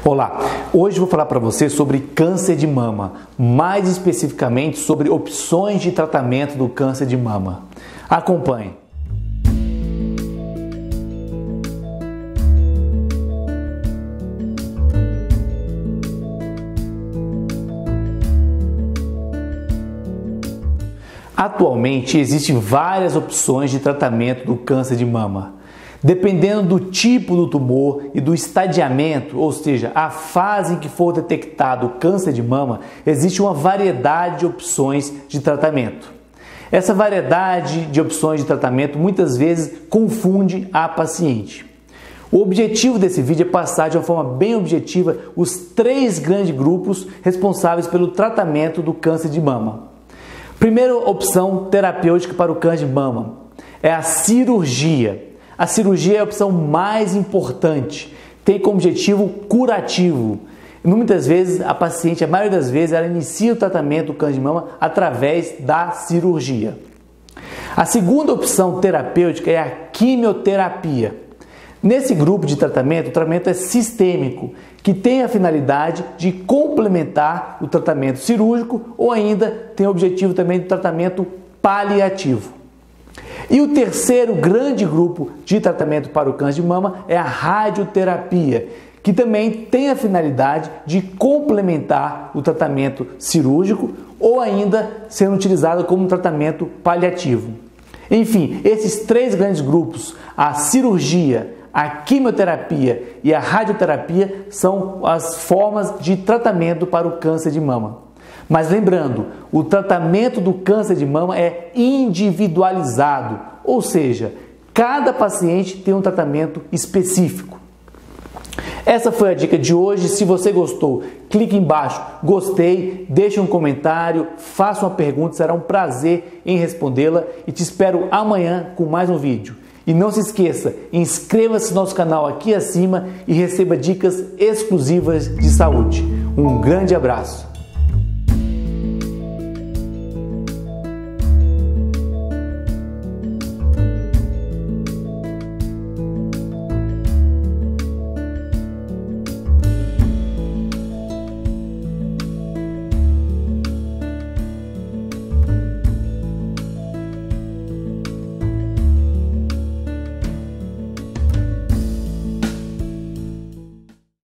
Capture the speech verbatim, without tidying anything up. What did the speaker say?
Olá, hoje vou falar para você sobre câncer de mama, mais especificamente sobre opções de tratamento do câncer de mama. Acompanhe. Atualmente existem várias opções de tratamento do câncer de mama. Dependendo do tipo do tumor e do estadiamento, ou seja, a fase em que for detectado o câncer de mama, existe uma variedade de opções de tratamento. Essa variedade de opções de tratamento muitas vezes confunde a paciente. O objetivo desse vídeo é passar de uma forma bem objetiva os três grandes grupos responsáveis pelo tratamento do câncer de mama. Primeira opção terapêutica para o câncer de mama é a cirurgia. A cirurgia é a opção mais importante, tem como objetivo curativo. Muitas vezes a paciente, a maioria das vezes, ela inicia o tratamento do câncer de mama através da cirurgia. A segunda opção terapêutica é a quimioterapia. Nesse grupo de tratamento, o tratamento é sistêmico, que tem a finalidade de complementar o tratamento cirúrgico ou ainda tem o objetivo também do tratamento paliativo. E o terceiro grande grupo de tratamento para o câncer de mama é a radioterapia, que também tem a finalidade de complementar o tratamento cirúrgico ou ainda sendo utilizado como tratamento paliativo. Enfim, esses três grandes grupos, a cirurgia, a quimioterapia e a radioterapia, são as formas de tratamento para o câncer de mama. Mas lembrando, o tratamento do câncer de mama é individualizado, ou seja, cada paciente tem um tratamento específico. Essa foi a dica de hoje. Se você gostou, clique embaixo, gostei, deixe um comentário, faça uma pergunta, será um prazer em respondê-la e te espero amanhã com mais um vídeo. E não se esqueça, inscreva-se no nosso canal aqui acima e receba dicas exclusivas de saúde. Um grande abraço!